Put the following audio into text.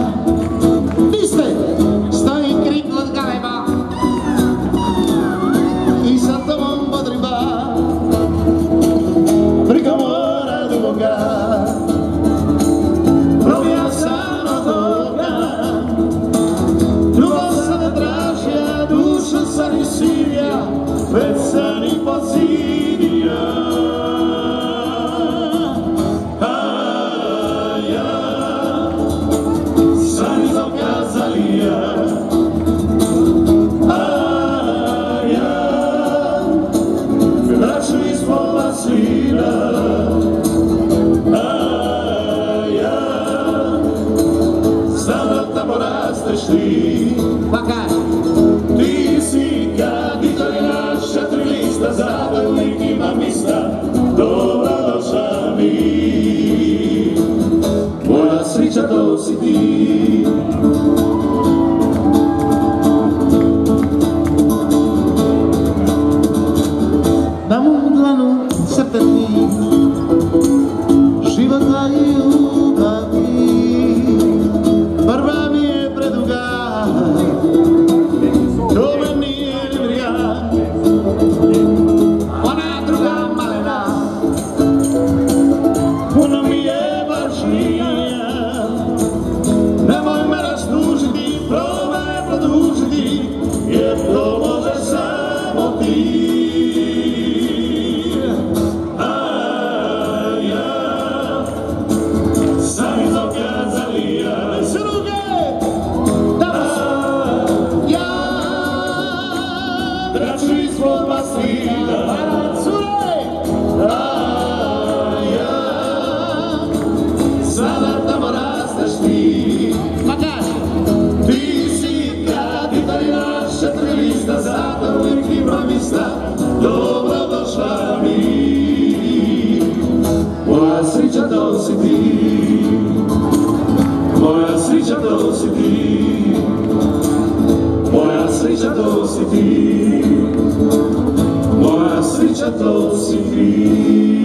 Vi ste, stoji krik od galeba i sa tobom bodriba preko mora duboga. Probija sam od oka, drugo sam ne tražija, dušu sam i sivija, već sam i pocidija. Ti si kad Italija naša tri lista, zabavnik ima mista, dobro došla mi, moja sreća to si ti. Na mom dlanu se petni života i ljubavi, prva mi je preduga, to me nije ni briga. Ona druga malena, puno mi je važnija. Nemoj me rastužiti, probaj produžiti, jer to može samo ti. Traži svoj basina, sada tamo rasteš ti. Ti si kad Italija naša tri lista, zato uvijek ima mista, dobro došla mi, moja sreća to si ti, moja sreća to si ti, moja sreća to si ti, moja sreća to si ti.